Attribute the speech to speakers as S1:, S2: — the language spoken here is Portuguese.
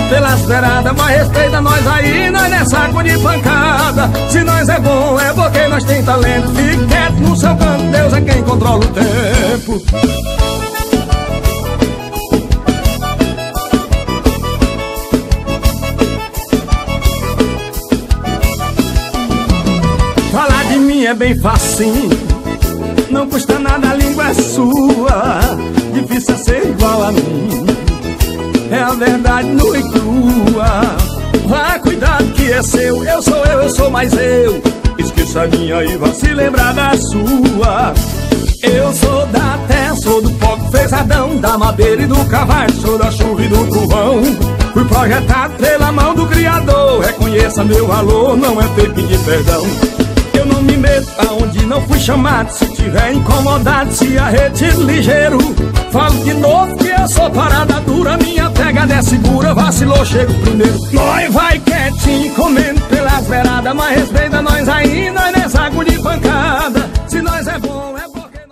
S1: pelas beiradas, mas respeita nós aí, nós não é saco de pancada. Se nós é bom é porque nós tem talento. Fique quieto no seu canto, Deus é quem controla o tempo. Falar de mim é bem facinho, não custa nada, a língua é sua. Difícil é ser igual a mim, é a verdade nua e crua. Vá, cuidado que é seu, eu sou mais eu. Esqueça a minha e vá se lembrar da sua. Eu sou da terra, sou do pó que fez Adão, da madeira e do carvalho, sou da chuva e do trovão. Fui projetado pela mão do Criador, reconheça meu valor, não é ter pedir perdão. Eu não me meto aonde não fui chamado, se tiver incomodado, se arrete ligeiro. Falo de novo que eu sou parada dura, minha pegada é segura, vacilou, chego primeiro. Nós vai quietinho, comendo pelas beiradas, mas respeito